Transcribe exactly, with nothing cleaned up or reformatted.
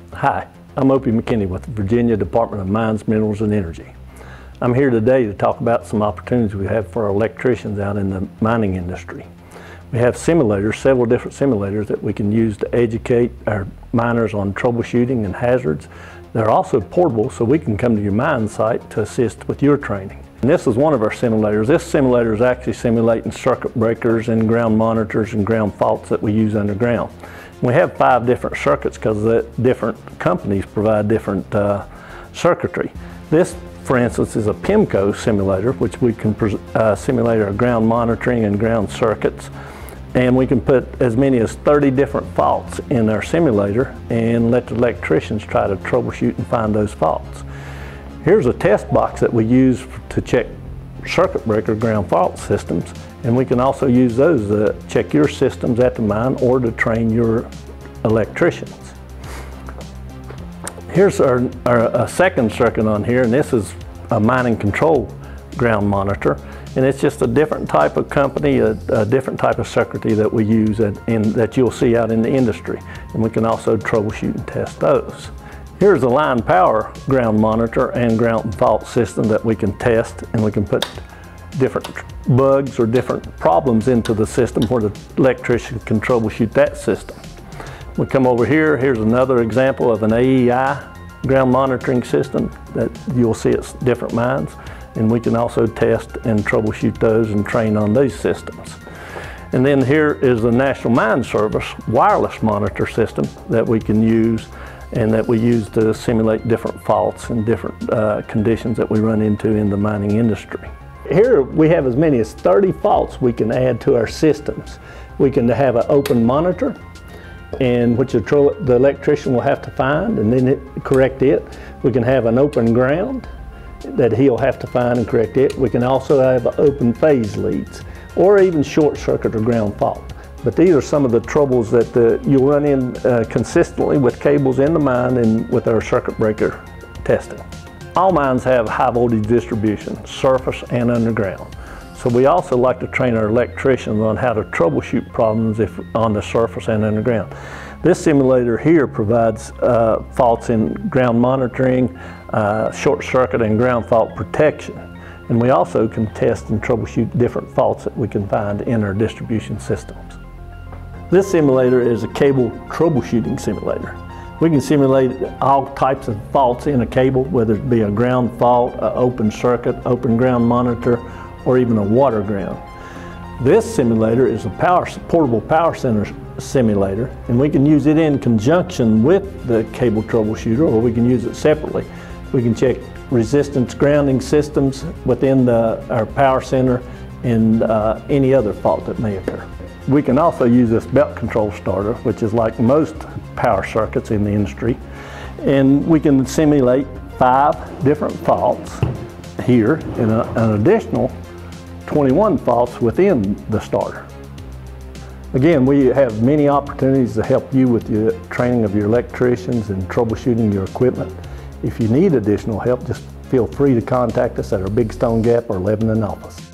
Hi, I'm Opie McKinney with the Virginia Department of Mines, Minerals, and Energy. I'm here today to talk about some opportunities we have for our electricians out in the mining industry. We have simulators, several different simulators that we can use to educate our miners on troubleshooting and hazards. They're also portable, so we can come to your mine site to assist with your training. And this is one of our simulators. This simulator is actually simulating circuit breakers and ground monitors and ground faults that we use underground. We have five different circuits because the different companies provide different uh, circuitry. This, for instance, is a PIMCO simulator, which we can uh, simulate our ground monitoring and ground circuits. And we can put as many as thirty different faults in our simulator and let the electricians try to troubleshoot and find those faults. Here's a test box that we use to check circuit breaker ground fault systems, and we can also use those to check your systems at the mine or to train your electricians. Here's our, our a second circuit on here, and this is a mining control ground monitor, and it's just a different type of company, a, a different type of circuitry that we use at, in, that you'll see out in the industry, and we can also troubleshoot and test those. Here's a line power ground monitor and ground fault system that we can test, and we can put different bugs or different problems into the system where the electrician can troubleshoot that system. We come over here, here's another example of an A E I ground monitoring system that you'll see at different mines, and we can also test and troubleshoot those and train on these systems. And then here is the National Mine Service wireless monitor system that we can use and that we use to simulate different faults and different uh, conditions that we run into in the mining industry. Here we have as many as thirty faults we can add to our systems. We can have an open monitor, and which the, the electrician will have to find and then it, correct it. We can have an open ground that he'll have to find and correct it. We can also have open phase leads or even short circuit or ground fault. But these are some of the troubles that the, you'll run in uh, consistently with cables in the mine and with our circuit breaker testing. All mines have high voltage distribution, surface and underground. So we also like to train our electricians on how to troubleshoot problems if on the surface and underground. This simulator here provides uh, faults in ground monitoring, uh, short circuit and ground fault protection. And we also can test and troubleshoot different faults that we can find in our distribution systems. This simulator is a cable troubleshooting simulator. We can simulate all types of faults in a cable, whether it be a ground fault, an open circuit, open ground monitor, or even a water ground. This simulator is a power, portable power center simulator, and we can use it in conjunction with the cable troubleshooter, or we can use it separately. We can check resistance grounding systems within the, our power center and uh, any other fault that may occur. We can also use this belt control starter, which is like most power circuits in the industry, and we can simulate five different faults here and a, an additional twenty-one faults within the starter. Again, we have many opportunities to help you with the training of your electricians and troubleshooting your equipment. If you need additional help, just feel free to contact us at our Big Stone Gap or Lebanon office.